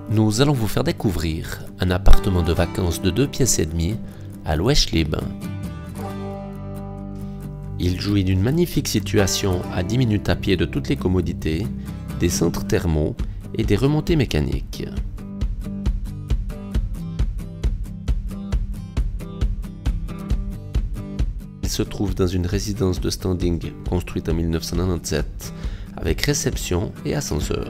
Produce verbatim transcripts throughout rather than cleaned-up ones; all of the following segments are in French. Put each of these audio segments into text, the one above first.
Nous allons vous faire découvrir un appartement de vacances de deux pièces et demie à Loesch-les-Bains. Il jouit d'une magnifique situation à dix minutes à pied de toutes les commodités, des centres thermaux et des remontées mécaniques. Il se trouve dans une résidence de standing construite en mille neuf cent quatre-vingt-dix-sept avec réception et ascenseur.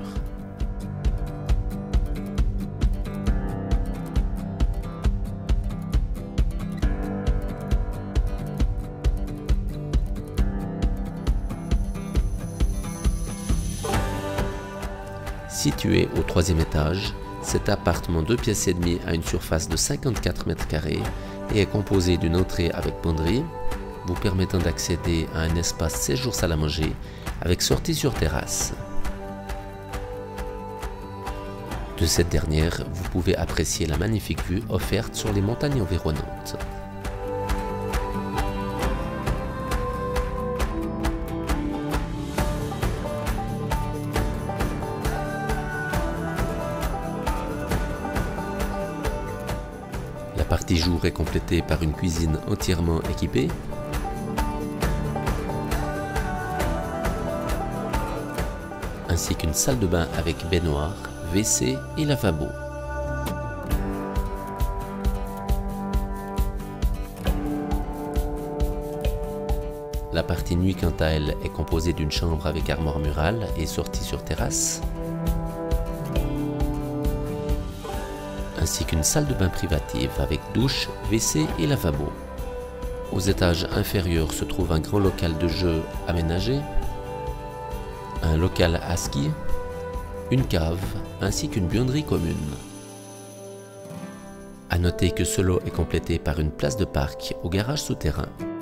Situé au troisième étage, cet appartement deux pièces et demie a une surface de cinquante-quatre mètres carrés et est composé d'une entrée avec penderie, vous permettant d'accéder à un espace séjour salle à manger avec sortie sur terrasse. De cette dernière, vous pouvez apprécier la magnifique vue offerte sur les montagnes environnantes. La partie jour est complétée par une cuisine entièrement équipée, ainsi qu'une salle de bain avec baignoire, W C et lavabo. La partie nuit, quant à elle, est composée d'une chambre avec armoire murale et sortie sur terrasse, ainsi qu'une salle de bain privative avec douche, W C et lavabo. Aux étages inférieurs se trouve un grand local de jeu aménagé, un local à ski, une cave ainsi qu'une buanderie commune. A noter que ce lot est complété par une place de parc au garage souterrain.